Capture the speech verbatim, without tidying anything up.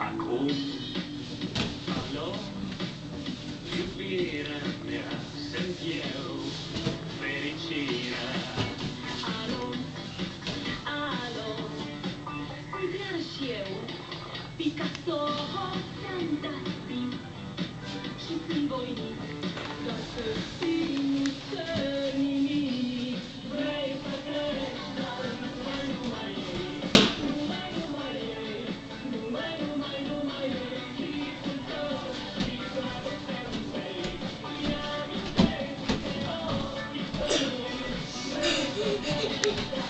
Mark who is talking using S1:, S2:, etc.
S1: Acum, alo, iubirea mea, sunt eu, fericirea.
S2: Alo, alo, sunt iarăși eu, Picasso, ți-am dat timp și sunt voinic, doar să știi, nu cer nimic. Vrei să treci, dar numai, numai ei, numai, numai ei, numai, numai, numai ei, visul tău și dragostea lui vrei. Ia-mi-nteți ochii tăi, vrei să treci,